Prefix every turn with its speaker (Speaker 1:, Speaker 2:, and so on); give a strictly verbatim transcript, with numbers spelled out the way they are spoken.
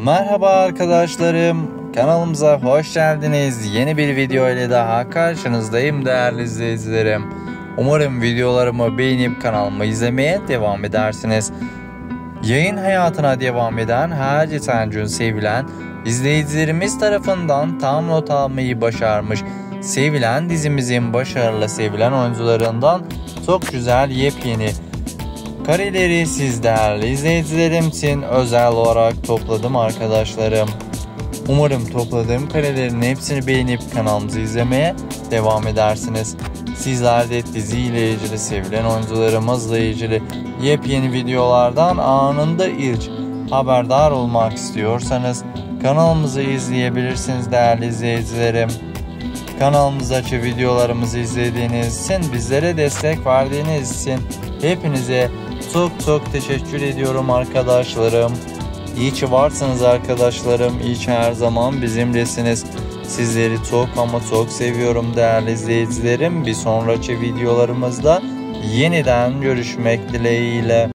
Speaker 1: Merhaba arkadaşlarım, kanalımıza hoş geldiniz. Yeni bir video ile daha karşınızdayım değerli izleyicilerim. Umarım videolarımı beğenip kanalımı izlemeye devam edersiniz. Yayın hayatına devam eden her geçen gün sevilen izleyicilerimiz tarafından tam not almayı başarmış sevilen dizimizin başarılı sevilen oyuncularından çok güzel yepyeni kareleri siz değerli izleyicilerim için özel olarak topladım arkadaşlarım. Umarım topladığım karelerin hepsini beğenip kanalımızı izlemeye devam edersiniz. Sizler de dizi ile ilgili sevilen oyuncularımızla ilgili yepyeni videolardan anında ilk haberdar olmak istiyorsanız kanalımızı izleyebilirsiniz değerli izleyicilerim. Kanalımızdaki videolarımızı izlediğiniz için, bizlere destek verdiğiniz için hepinize çok çok teşekkür ediyorum arkadaşlarım. İyi ki varsınız arkadaşlarım. İyi ki her zaman bizimlesiniz. Sizleri çok ama çok seviyorum değerli izleyicilerim. Bir sonraki videolarımızda yeniden görüşmek dileğiyle.